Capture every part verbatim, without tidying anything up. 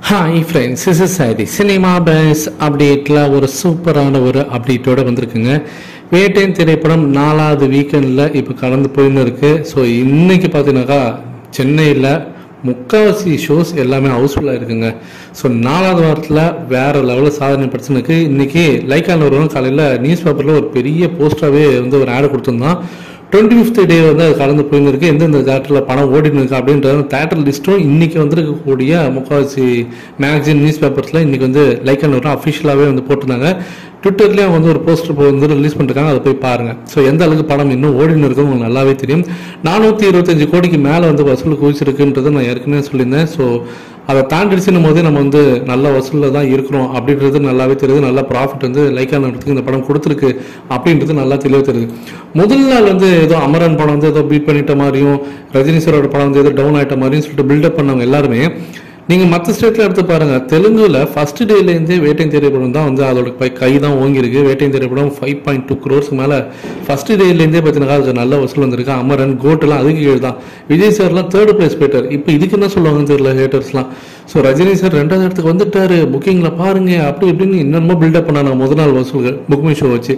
Hi friends, this is Sadi. Cinemabuz updateல ஒரு சூப்பரான ஒரு அப்டேட்டோட வந்திருக்குங்க. வேட்டையன் திரைப்படம் நாலாவது வீக்கெண்டில் இப்போ கலந்து போயின்னு இருக்கு. ஸோ இன்னைக்கு பார்த்தீங்கன்னாக்கா சென்னையில் முக்கால்வாசி ஷோஸ் எல்லாமே ஹவுஸ்ஃபுல்லாக இருக்குங்க. ஸோ நாலாவது வாரத்தில் வேறு லெவலில் சாதனை படிச்சுனுக்கு இன்றைக்கி லைக்கான ஒருவரும் காலையில் நியூஸ் பேப்பரில் ஒரு பெரிய போஸ்டராகவே வந்து ஒரு ஆடு கொடுத்துருந்தான். டுவெண்ட்டி ஃபிஃப்த் டே வந்து அது கலந்து போயிருக்கு. எந்தெந்த தேட்டரில் படம் ஓடினு இருக்கு அப்படின்றது தேட்டர் லிஸ்ட்டும் இன்றைக்கி வந்துருக்கக்கூடிய முக்கால்வாசி மேக்சின் நியூஸ் பேப்பர்ஸில் இன்றைக்கி வந்து லைக்கான ஒரு அஃபிஷியலாகவே வந்து போட்டிருந்தாங்க. ட்விட்டர்லேயும் அவங்க வந்து ஒரு போஸ்டர் வந்து ரிலீஸ் பண்ணிருக்காங்க, அதை போய் பாருங்கள். ஸோ எந்த அளவுக்கு படம் இன்னும் ஓடினு இருக்கு உங்களுக்கு நல்லாவே தெரியும். நானூற்றி இருபத்தஞ்சு கோடிக்கு மேலே வந்து வசூல் குவிச்சிருக்குன்றதை நான் ஏற்கனவே சொல்லியிருந்தேன். ஸோ அதை தாண்டிடுச்சுன்னும் போதே நம்ம வந்து நல்ல வசூலில் தான் இருக்கிறோம் அப்படின்றது நல்லாவே தெரியுது. நல்ல ப்ராஃபிட் வந்து லைக்கான இந்த படம் கொடுத்துருக்கு அப்படின்றது நல்லா தெளிவாக தெரியுது. முதல் நாள் வந்து ஏதோ அமரன் படம் வந்து ஏதோ பீட் பண்ணிட்ட மாதிரியும் ரஜினி சாரோட படம் வந்து ஏதோ டவுன் ஆகிட்ட மாதிரியும் சொல்லிட்டு பில்டப் பண்ணவங்க எல்லாருமே நீங்கள் மற்ற ஸ்டேட்டில் எடுத்து பாருங்கள். தெலுங்குல ஃபர்ஸ்ட் டேலேருந்தே வேட்டையன் திரைப்படம் தான் வந்து அதோட கை தான் ஓங்கிருக்கு. வேட்டையன் திரைப்படம் ஃபைவ் பாயிண்ட் டூ க்ரோர்ஸ்க்கு மேலே ஃபர்ஸ்ட் டேலேருந்தே பார்த்தீங்கன்னா அதுக்கு நல்ல வசூல் வந்திருக்கு. அமரன் கோட்டெல்லாம் அதுக்கு கீழே தான். விஜய் சார்லாம் தேர்ட் பிளேஸ் போயிட்டார். இப்போ இதுக்கு என்ன சொல்லுவாங்கன்னு தெரியல ஹேட்டர்ஸ்லாம். ஸோ ரஜினி சார் ரெண்டாவது இடத்துக்கு வந்துட்டாரு, புக்கிங்கில் பாருங்க அப்படி இப்படின்னு இன்னமும் பில்டப் பண்ணாங்க முதல் நாள் வசூல்கள் புக்மை ஷோ வச்சு.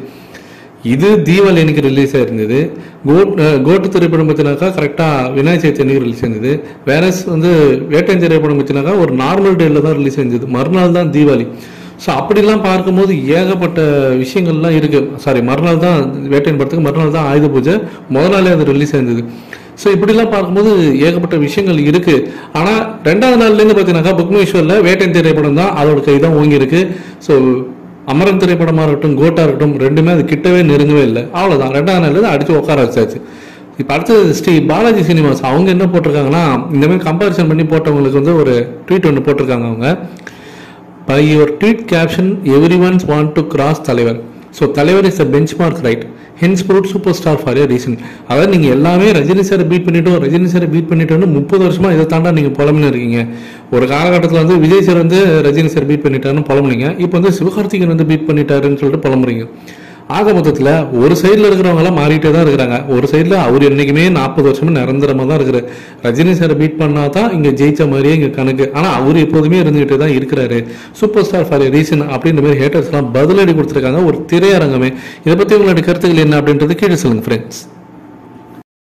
இது தீபாவளி அன்னைக்கு ரிலீஸ் ஆயிருந்தது. கோட் கோட்டு திரைப்படம் பற்றினாக்கா கரெக்டாக விநாயகர் சதுர்த்தி அன்னைக்கு ரிலீஸ் ஆயிருந்தது. வேற வந்து வேட்டையன் திரைப்படம் பற்றினாக்கா ஒரு நார்மல் டேல தான் ரிலீஸ் ஆயிருந்தது, மறுநாள் தான் தீபாவளி. ஸோ அப்படிலாம் பார்க்கும்போது ஏகப்பட்ட விஷயங்கள்லாம் இருக்குது. சாரி, மறுநாள் தான் வேட்டையன் படத்துக்கு மறுநாள் தான் ஆயுத பூஜை, முதல் நாளே அது ரிலீஸ் ஆயிருந்தது. ஸோ இப்படிலாம் பார்க்கும்போது ஏகப்பட்ட விஷயங்கள் இருக்குது. ஆனால் ரெண்டாவது நாள்லேருந்து பார்த்தீங்கன்னாக்கா புக்மை ஷோவில் வேட்டையன் திரைப்படம் தான் அதோட கை தான் ஓங்கியிருக்கு. ஸோ அமரன் திரைப்படமாக இருக்கட்டும் கோட்டா இருக்கட்டும் ரெண்டுமே அது கிட்டவே நெருங்கவே இல்லை. அவ்வளோதான், ரெண்டாவது நாள் அடித்து உட்கார வச்சாச்சு. இப்போ அடுத்தது ஸ்ரீ பாலாஜி சினிமாஸ் அவங்க என்ன போட்டிருக்காங்கன்னா, இந்தமாதிரி கம்பேரிசன் பண்ணி போட்டவங்களுக்கு வந்து ஒரு ட்வீட் ஒன்று போட்டிருக்காங்க. அவங்க by your tweet caption everyone's want to cross தலைவர். ஸோ தலைவர் is a benchmark right, hence proved superstar for a reason. அதாவது நீங்கள் எல்லாமே ரஜினி சாரை பீட் பண்ணிட்டோம் ரஜினி சாரை பீட் பண்ணிட்டோன்னு முப்பது வருஷமா இதை தாண்டா நீங்கள் புலம்புன்னு இருக்கீங்க. ஒரு காலகட்டத்தில் வந்து விஜய் சார் வந்து ரஜினி சார் பீட் பண்ணிட்டாருன்னு புலம்புனீங்க. இப்போ வந்து சிவகார்த்திகேயன் வந்து பீட் பண்ணிட்டாருன்னு சொல்லிட்டு புலம்புறீங்க. ஆக மொத்தத்தில் ஒரு சைடில் இருக்கிறவங்களாம் மாறிட்டே தான் இருக்கிறாங்க. ஒரு சைடில் அவர் என்றைக்குமே நாற்பது வருஷமா நிரந்தரமாக தான் இருக்கிறார். ரஜினி சாரை பீட் பண்ணால் தான் இங்கே ஜெயிச்ச மாதிரியே இங்கே கணக்கு. ஆனால் அவர் எப்போதுமே இருந்துகிட்டே தான் இருக்கிறாரு. Superstar for a reason அப்படின்ற மாதிரி ஹேட்டர்ஸ்லாம் பதிலடி கொடுத்துருக்காங்க ஒரு திரையரங்கமே. இதை பற்றி உங்களுடைய கருத்துக்கள் என்ன அப்படின்றது கீழே சொல்லுங்க ஃப்ரெண்ட்ஸ்.